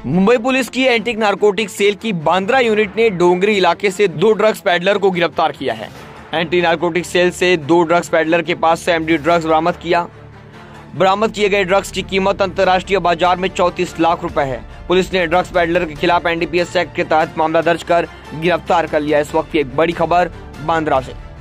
Mumbai police की anti narcotic cell की Bandra unit ने डोंगरी इलाके से 2 ड्रग्स पैडलर को गिरफ्तार किया है। एंटी नारकोटिक सेल से 2 ड्रग्स पैडलर के पास से एमडी ड्रग्स बरामद किया। बरामद किए गए ड्रग्स की कीमत अंतर्राष्ट्रीय बाजार में 34 लाख रुपए है। पुलिस ने ड्रग्स पैडलर के खिलाफ एनडीपीएस एक्ट के तहत मामला दर्ज कर गिरफ्तार कर लिया। इस वक्त की एक बड़ी खबर बांद्रा से।